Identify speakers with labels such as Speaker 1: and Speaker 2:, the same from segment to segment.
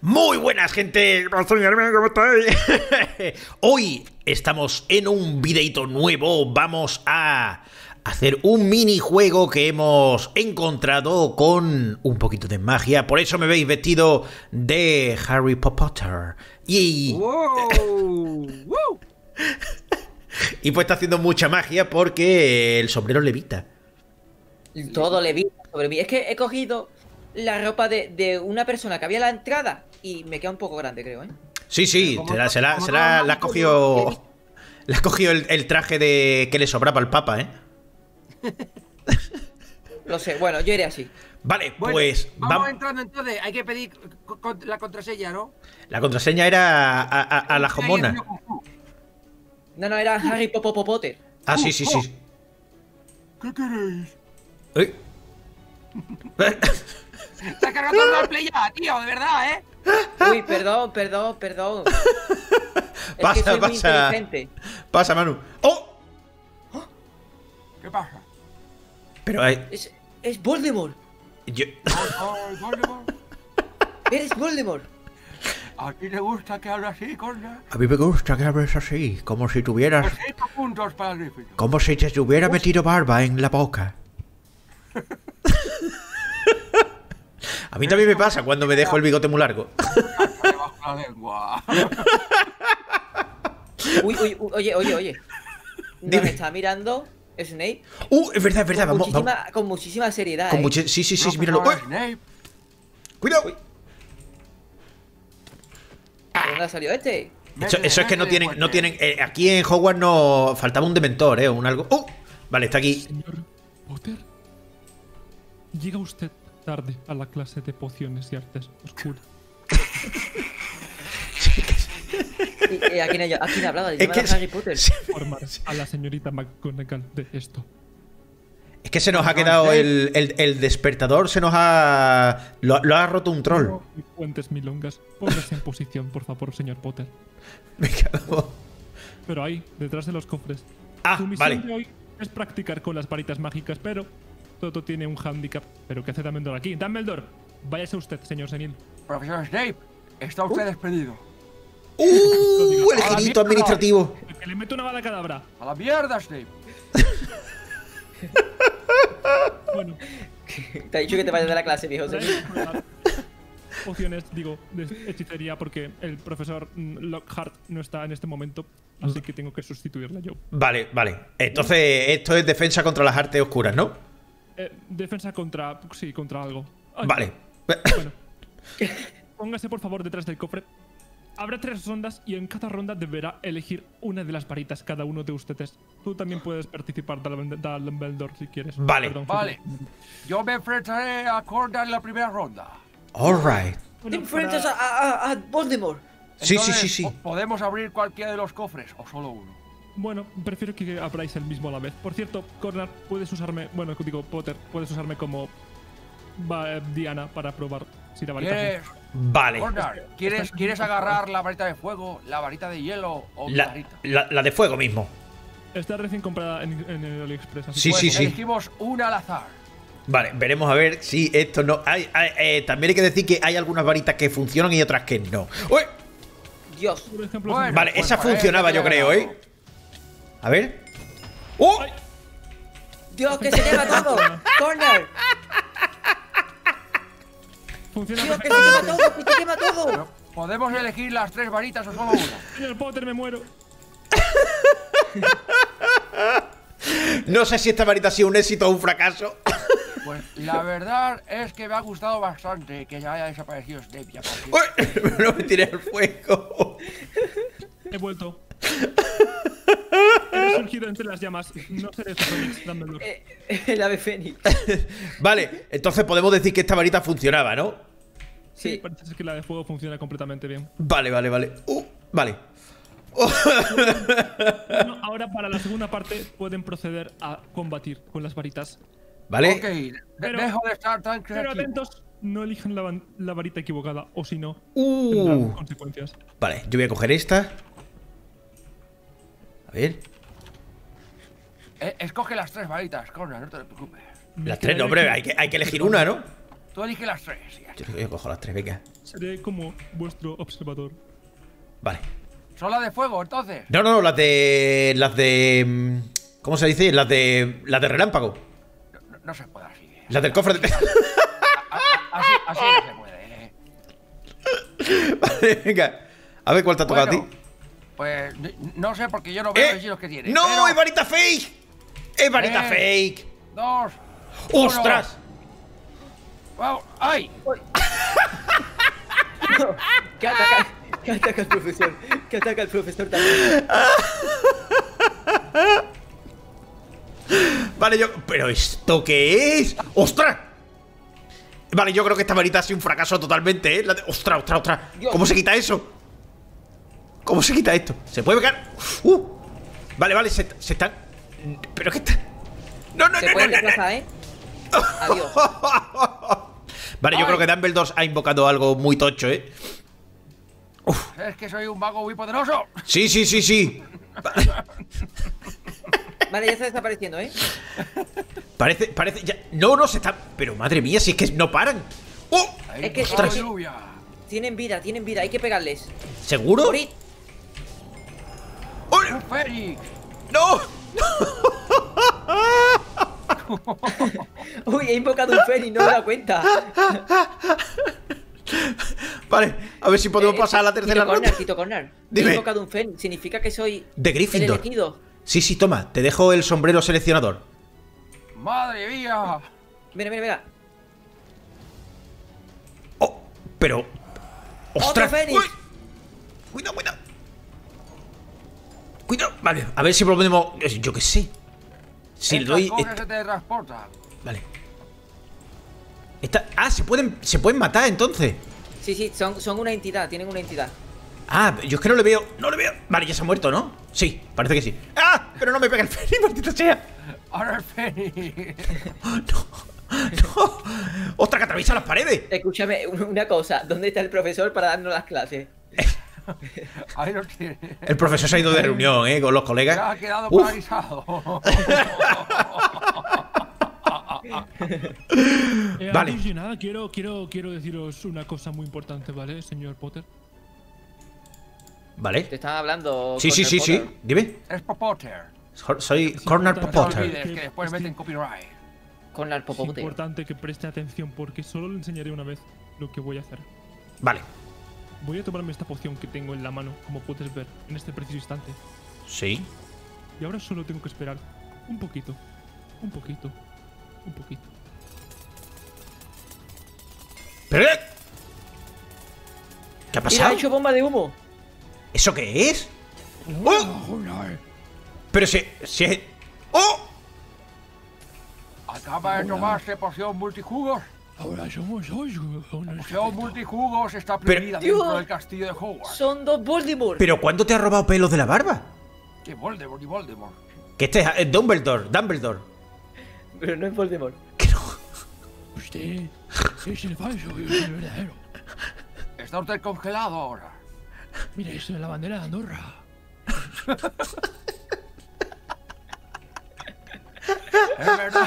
Speaker 1: Muy buenas, gente. ¿Cómo estáis? Hoy estamos en un videito nuevo. Vamos a hacer un minijuego que hemos encontrado con un poquito de magia. Por eso me veis vestido de Harry Potter. Y...
Speaker 2: ¡Wow! ¡Wow!
Speaker 1: Y pues está haciendo mucha magia porque el sombrero levita.
Speaker 3: Todo levita sobre mí. Es que he cogido la ropa de una persona que había a la entrada y me queda un poco grande, creo, ¿eh?
Speaker 1: Sí, sí, la has cogido. Le has cogido el traje de que le sobraba al Papa, ¿eh?
Speaker 3: Lo sé, bueno, yo iré así.
Speaker 1: Vale,
Speaker 2: Bueno,
Speaker 1: pues
Speaker 2: vamos entrando entonces. Hay que pedir la contraseña, ¿no?
Speaker 1: La contraseña era a la jomona.
Speaker 3: No, era Harry Potter.
Speaker 1: Ah, sí, sí, sí.
Speaker 2: ¿Qué queréis?
Speaker 1: ¿Eh?
Speaker 2: Se ha cargado todo el roleplay ya, tío, de verdad, ¿eh?
Speaker 3: Uy, perdón.
Speaker 1: Pasa,
Speaker 3: es que soy muy
Speaker 1: pasa.
Speaker 3: inteligente.
Speaker 1: Pasa, Manu. ¡Oh!
Speaker 2: ¿Qué pasa?
Speaker 1: Pero hay...
Speaker 3: Es Voldemort.
Speaker 1: yo-
Speaker 2: Voldemort.
Speaker 3: Eres Voldemort.
Speaker 2: ¿A ti te gusta que hable así, Corner?
Speaker 1: A mí me gusta que hables así, como si tuvieras...
Speaker 2: Pues 5 puntos para Gryffindor.
Speaker 1: Como si te hubiera metido barba en la boca. A mí también me pasa cuando me dejo el bigote muy largo.
Speaker 2: Debajo la lengua.
Speaker 3: Uy, oye. Nos
Speaker 1: Dime.
Speaker 3: está mirando Snape
Speaker 1: Es verdad, vamos.
Speaker 3: con muchísima seriedad,
Speaker 1: Con
Speaker 3: ¿eh?
Speaker 1: sí, míralo.
Speaker 2: Profesor
Speaker 1: ¡Uy!
Speaker 2: Snape.
Speaker 1: ¡Cuidado!
Speaker 3: ¿De dónde ha salido este?
Speaker 1: Eso es que no tienen. Aquí en Hogwarts no faltaba un dementor, o un algo. Vale, está aquí.
Speaker 4: Señor Potter, llega usted tarde a la clase de pociones y artes oscuras.
Speaker 3: ¿A quién ha hablado? ¿De
Speaker 1: Es que
Speaker 3: Harry Potter?
Speaker 4: Formar a la señorita McGonagall de esto.
Speaker 1: Es que se nos ha quedado el despertador, se nos ha... Lo ha roto un troll.
Speaker 4: No me cuentes milongas. Póngase en posición, por favor, señor Potter.
Speaker 1: Me cago.
Speaker 4: Pero ahí, detrás de los cofres.
Speaker 1: Ah,
Speaker 4: Su misión
Speaker 1: vale.
Speaker 4: de hoy es practicar con las varitas mágicas, pero todo tiene un hándicap. ¿Pero qué hace Dumbledore aquí? Dumbledore, váyase usted, señor senil.
Speaker 2: Profesor Snape, está usted despedido.
Speaker 1: El girito administrativo.
Speaker 4: Que le meto una bala cadabra.
Speaker 2: A la mierda, Snape.
Speaker 4: Bueno,
Speaker 3: Te ha dicho que te vayas de la clase, viejo.
Speaker 4: trae pociones, digo, de hechicería porque el profesor Lockhart no está en este momento, así que tengo que sustituirla yo.
Speaker 1: Vale. Entonces, esto es defensa contra las artes oscuras, ¿no?
Speaker 4: Defensa contra... sí, contra algo. Ay,
Speaker 1: Vale.
Speaker 4: Bueno. Póngase por favor detrás del cofre. Habrá 3 rondas y en cada ronda deberá elegir una de las varitas cada uno de ustedes. Tú también puedes participar, Dumbledore, si quieres.
Speaker 1: Vale.
Speaker 4: Perdón,
Speaker 2: Vale. Yo me enfrentaré a Corner en la primera ronda.
Speaker 1: Alright.
Speaker 3: Te enfrentas a Voldemort.
Speaker 1: Sí.
Speaker 2: Entonces, ¿podemos abrir cualquiera de los cofres o solo uno?
Speaker 4: Bueno, prefiero que abráis el mismo a la vez. Por cierto, Corner, puedes usarme... Bueno, digo, Potter, puedes usarme como... Diana para probar si la varita...
Speaker 2: ¿Quieres,
Speaker 1: Vale.
Speaker 2: Corner, ¿quieres agarrar la varita de fuego, la varita de hielo o mi varita?
Speaker 1: La de fuego mismo.
Speaker 4: Está recién comprada en el AliExpress. Así
Speaker 1: Sí,
Speaker 4: que-
Speaker 2: Pues
Speaker 1: sí.
Speaker 2: elegimos una al azar.
Speaker 1: Vale, veremos a ver si esto no... también hay que decir que hay algunas varitas que funcionan y otras que no. ¡Uy!
Speaker 3: Dios.
Speaker 4: Por ejemplo,
Speaker 2: Bueno.
Speaker 1: Vale,
Speaker 2: pues
Speaker 1: esa
Speaker 2: parece
Speaker 1: funcionaba
Speaker 2: que
Speaker 1: yo
Speaker 2: ha
Speaker 1: creo,
Speaker 2: ganado.
Speaker 1: A ver. ¡Oh!
Speaker 4: Ay.
Speaker 3: Dios, que se quema todo. Corner.
Speaker 4: funciona
Speaker 3: Dios, que se
Speaker 4: perfectamente.
Speaker 3: quema todo. Que se quema todo.
Speaker 2: ¿Podemos elegir las 3 varitas o solo una?
Speaker 4: Señor Potter, me muero.
Speaker 1: No sé si esta varita ha sido un éxito o un fracaso.
Speaker 2: Pues la verdad es que me ha gustado bastante que ya haya desaparecido Snape ya por fin.
Speaker 1: ¡Uy! No me tiré al fuego.
Speaker 4: He vuelto. He resurgido entre las llamas. No seré Fénix, Dumbledore.
Speaker 3: El ave fénix.
Speaker 1: Vale, entonces podemos decir que esta varita funcionaba, ¿no?
Speaker 3: Sí.
Speaker 4: Parece ser que la de fuego funciona completamente bien.
Speaker 1: Vale. Vale.
Speaker 4: Bueno, ahora para la segunda parte pueden proceder a combatir con las varitas.
Speaker 1: ¿Vale?
Speaker 2: Ok,
Speaker 4: Pero-
Speaker 2: dejo de estar tan
Speaker 4: Pero
Speaker 2: creativo.
Speaker 4: atentos, no elijan la varita equivocada, o si no, tendrán consecuencias.
Speaker 1: Vale, yo voy a coger esta. A ver.
Speaker 2: Escoge las 3 varitas, Corner, no te preocupes.
Speaker 1: Las 3, no, hombre, hay que elegir una, ¿no?
Speaker 2: Tú eliges las 3.
Speaker 1: Yo cojo las 3, venga.
Speaker 4: Seré como vuestro observador.
Speaker 1: Vale.
Speaker 2: ¿Son las de fuego, entonces?
Speaker 1: No, las de... ¿Cómo se dice? Las de relámpago.
Speaker 2: No se puede así.
Speaker 1: Las del cofre de...
Speaker 2: Así no se puede.
Speaker 1: Vale, venga. A ver cuál te ha tocado a ti.
Speaker 2: Pues no sé porque yo no veo los que tiene.
Speaker 1: ¡No!
Speaker 2: pero...
Speaker 1: ¡Es varita fake! ¡Es varita fake!
Speaker 2: 2.
Speaker 1: ¡Ostras!
Speaker 2: ¡Vamos! ¡Ay!
Speaker 3: Que ataca al profesor. Que ataca al profesor también.
Speaker 1: Vale, ¿pero esto qué es? ¡Ostras! Vale, yo creo que esta varita ha sido un fracaso totalmente, ¿eh? ¡Ostras!
Speaker 3: Dios.
Speaker 1: ¿Cómo se quita eso? ¿Cómo se quita esto? ¿Se puede pegar? Vale, se están... ¿Pero qué está? No.
Speaker 3: Se puede desplazar, ¿eh? Adiós.
Speaker 1: Vale, yo creo que Dumbledore ha invocado algo muy tocho, ¿eh?
Speaker 2: Es que soy un mago muy poderoso.
Speaker 1: Sí.
Speaker 3: Vale, ya está desapareciendo, ¿eh?
Speaker 1: Parece ya... No, se está... Pero madre mía, si es que no paran.
Speaker 2: Ahí,
Speaker 3: Es que-
Speaker 1: ostras.
Speaker 2: lluvia.
Speaker 3: Tienen vida, hay que pegarles.
Speaker 1: ¿Seguro?
Speaker 3: Morid.
Speaker 2: ¡Un Fénix!
Speaker 1: ¡No!
Speaker 3: Uy, he invocado un Fénix, no me he dado cuenta.
Speaker 1: Vale, a ver si podemos pasar a la tercera ronda.
Speaker 3: Tito Corner.
Speaker 1: Dime.
Speaker 3: He invocado un Fénix, significa que soy
Speaker 1: De
Speaker 3: el
Speaker 1: Gryffindor.
Speaker 3: elegido.
Speaker 1: Sí, toma, te dejo el sombrero seleccionador.
Speaker 2: ¡Madre mía!
Speaker 3: Mira.
Speaker 1: Oh, pero... ¡Ostras!
Speaker 3: ¡Otro Fénix!
Speaker 1: ¡Uy! Cuidado, vale, a ver si podemos... Yo qué sé. Si le doy...
Speaker 2: Coge, se te transporta.
Speaker 1: Vale. Se pueden matar entonces.
Speaker 3: Sí, son una entidad, tienen una entidad.
Speaker 1: Yo es que no le veo. Vale, ya se ha muerto, ¿no? Sí, parece que sí. Pero no me pega el Fénix, maldita sea.
Speaker 2: Ahora el Fénix.
Speaker 1: No. ¡Ostras, que atraviesa las paredes!
Speaker 3: Escúchame, una cosa, ¿dónde está el profesor para darnos las clases?
Speaker 2: Ahí lo tiene.
Speaker 1: El profesor se ha ido de reunión, con los colegas.
Speaker 2: Se ha quedado
Speaker 1: Uf.
Speaker 2: paralizado.
Speaker 1: Vale.
Speaker 4: Antes de nada, quiero deciros una cosa muy importante, ¿vale, señor Potter?
Speaker 1: Vale.
Speaker 3: Te están hablando.
Speaker 1: Sí.
Speaker 3: Corner Potter.
Speaker 1: Dime.
Speaker 2: Es Potter.
Speaker 1: Soy Corner
Speaker 2: No te
Speaker 1: Potter.
Speaker 2: olvides que después meten copyright.
Speaker 3: Corner
Speaker 4: Es
Speaker 3: Popote.
Speaker 4: importante que preste atención porque solo le enseñaré una vez lo que voy a hacer.
Speaker 1: Vale.
Speaker 4: Voy a tomarme esta poción que tengo en la mano, como puedes ver, en este preciso instante.
Speaker 1: Sí.
Speaker 4: Y ahora solo tengo que esperar un poquito.
Speaker 1: ¿Pero qué? ¿Qué ha
Speaker 3: Mira,
Speaker 1: pasado?
Speaker 3: ha hecho bomba de humo.
Speaker 1: ¿Eso qué es? Pero si es... ¡Oh!
Speaker 2: Acaba de tomarse poción multijugos.
Speaker 4: Ahora somos dos.
Speaker 2: Poción multijugos está
Speaker 1: Pero-
Speaker 2: prohibida
Speaker 3: Tío.
Speaker 2: dentro del castillo de Hogwarts.
Speaker 3: Son dos Voldemort.
Speaker 1: ¿Pero cuándo te has robado pelos de la barba?
Speaker 2: Que Voldemort y Voldemort.
Speaker 1: Que este es Dumbledore.
Speaker 3: Pero no es Voldemort.
Speaker 1: Que no.
Speaker 4: Usted es el falso, yo soy el verdadero.
Speaker 2: Está usted congelado ahora.
Speaker 4: Mira, esto es la bandera de Andorra.
Speaker 2: Es verdad.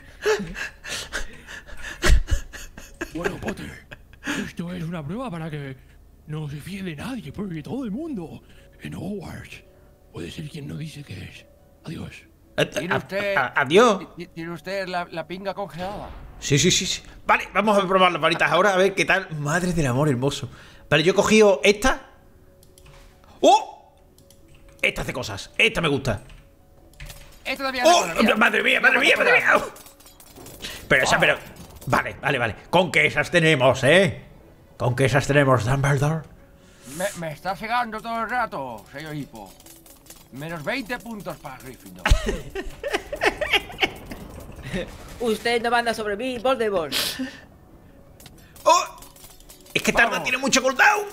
Speaker 4: Bueno, Potter, esto es una prueba para que no se fíe de nadie, porque todo el mundo en Hogwarts puede ser quien no dice que es. Adiós.
Speaker 2: ¿Tiene usted,
Speaker 1: Adiós.
Speaker 2: ¿Tiene usted la pinga congelada?
Speaker 1: Sí. Vale, vamos a probar las varitas ahora a ver qué tal. Madre del amor hermoso. Vale, yo he cogido esta. ¡Oh! Esta hace cosas. Esta me gusta.
Speaker 2: Esto también
Speaker 1: ¡Oh!
Speaker 2: es
Speaker 1: ¡Madre mía! Pero esa, pero... Vale. Con que esas tenemos, ¿eh? Con que esas tenemos, Dumbledore.
Speaker 2: Me está cegando todo el rato, señor Hippo. Menos 20 puntos para Gryffindor.
Speaker 3: Usted no manda sobre mí, Voldemort.
Speaker 1: ¡Oh! Es que tarda,
Speaker 2: Vamos.
Speaker 1: tiene mucho cooldown.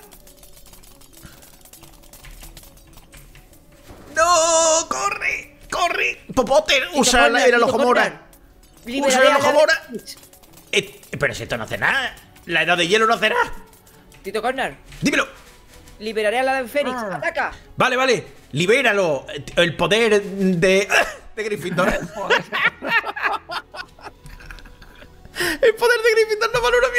Speaker 1: ¡No! ¡Corre! Potter, usa el alojomora. Usa el alojomora. Pero si esto no hace nada. La edad de hielo no hace nada.
Speaker 3: Tito Corner,
Speaker 1: Dímelo.
Speaker 3: liberaré a la de Fénix. ¡Ataca!
Speaker 1: Vale. Libéralo. El poder de Gryffindor. El poder de Gryffindor no vale una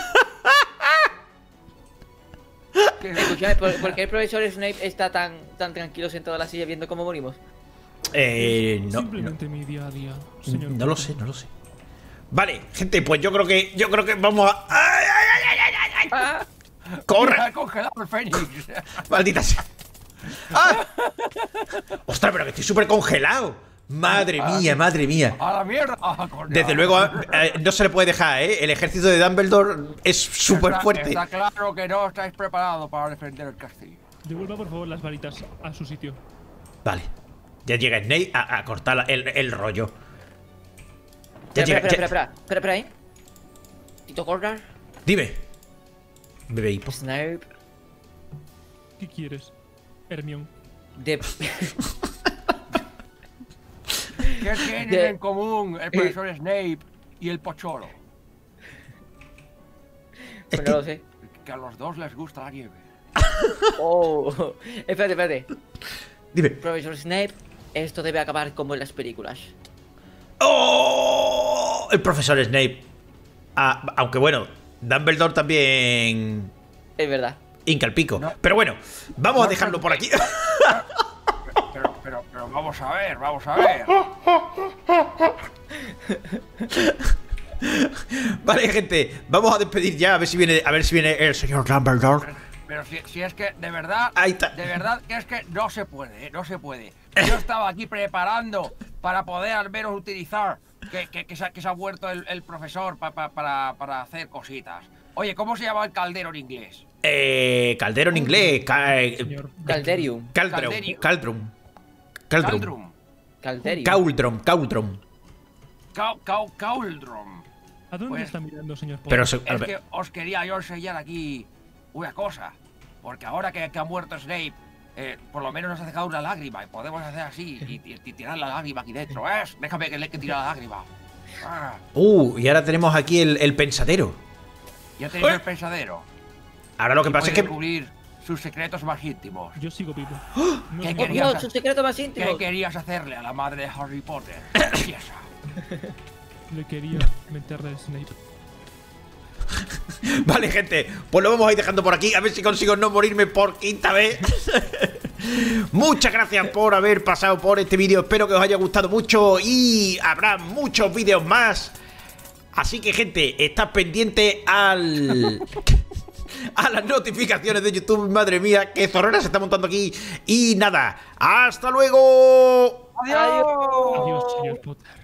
Speaker 1: mierda.
Speaker 3: Escúchame, ¿por qué el profesor Snape está tan tranquilo sentado en la silla viendo cómo morimos?
Speaker 1: No.
Speaker 4: Simplemente mi día a día, señor.
Speaker 1: No lo sé, no lo sé. Vale, gente, pues yo creo que vamos a. ¡Ay, ay, ay, ay, ay, ay!
Speaker 3: Ah,
Speaker 1: ¡Corre!
Speaker 2: Ha congelado el Fénix.
Speaker 1: ¡Maldita sea! ¡Ah! ¡Ostras, pero que estoy súper congelado! ¡Madre mía, madre mía!
Speaker 2: A la mierda. Ah, coño.
Speaker 1: Desde luego, no se le puede dejar, ¿eh? El ejército de Dumbledore es súper fuerte.
Speaker 2: Está claro que no estáis preparados para defender el castillo.
Speaker 4: Devuelva por favor las varitas a su sitio.
Speaker 1: Vale. Ya llega Snape a cortar el rollo. Ya
Speaker 3: Espera,
Speaker 1: llega.
Speaker 3: espera, ahí. Tito Gordon,
Speaker 1: Dime. Bebé hipo.
Speaker 3: Snape,
Speaker 4: ¿Qué quieres, Hermione?
Speaker 3: de...
Speaker 2: ¿Qué tienen en común el profesor Snape y el Pocholo?
Speaker 3: Pues no lo sé.
Speaker 2: Que a los dos les gusta la nieve.
Speaker 3: Oh, espérate.
Speaker 1: Dime.
Speaker 3: Profesor Snape, esto debe acabar como en las películas.
Speaker 1: ¡Oh! El profesor Snape. Aunque bueno, Dumbledore también
Speaker 3: Es verdad.
Speaker 1: hinca el pico.
Speaker 2: No.
Speaker 1: Pero bueno, vamos a
Speaker 2: No,
Speaker 1: dejarlo
Speaker 2: no.
Speaker 1: por aquí.
Speaker 2: Pero vamos a ver, vamos a ver.
Speaker 1: Vale, gente, vamos a despedir ya a ver si viene el señor Dumbledore.
Speaker 2: Pero si es que, de verdad,
Speaker 1: Ahí está.
Speaker 2: de verdad que es que no se puede, no se puede. Yo estaba aquí preparando para poder al menos utilizar que se ha vuelto el profesor para hacer cositas. Oye, ¿cómo se llama el caldero en inglés?
Speaker 1: Caldero en inglés.
Speaker 4: Señor.
Speaker 3: Calderium.
Speaker 1: Caldrum.
Speaker 2: Caldrum.
Speaker 3: Calderium.
Speaker 1: Cauldron.
Speaker 2: Cauldron.
Speaker 4: ¿A dónde
Speaker 2: Pues-
Speaker 4: está mirando, señor Potter?
Speaker 1: Pero
Speaker 2: Es que os quería yo enseñar aquí una cosa. Porque ahora que ha muerto Snape, por lo menos nos ha dejado una lágrima. Y podemos hacer así y tirar la lágrima aquí dentro. Déjame que tire la lágrima. Ah,
Speaker 1: y ahora tenemos aquí el pensadero.
Speaker 2: ya tenéis el pensadero.
Speaker 1: Ahora lo que
Speaker 2: Y
Speaker 1: pasa es
Speaker 2: podéis
Speaker 1: que
Speaker 2: descubrir sus secretos más íntimos.
Speaker 4: Yo sigo vivo. No
Speaker 2: ¿Qué
Speaker 4: es
Speaker 3: Oh,
Speaker 4: verdad.
Speaker 2: querías?
Speaker 3: no, su secreto más íntimo.
Speaker 2: ¿Qué querías hacerle a la madre de Harry Potter? Confiesa.
Speaker 4: Le quería meterle a Snape.
Speaker 1: Vale, gente, pues lo vamos a ir dejando por aquí. A ver si consigo no morirme por quinta vez. Muchas gracias por haber pasado por este vídeo. Espero que os haya gustado mucho y habrá muchos vídeos más. Así que, gente, estad pendiente a las notificaciones de YouTube. Madre mía, que zorrera se está montando aquí. Y nada, ¡hasta luego!
Speaker 2: ¡Adiós!
Speaker 4: Adiós, señor Potter.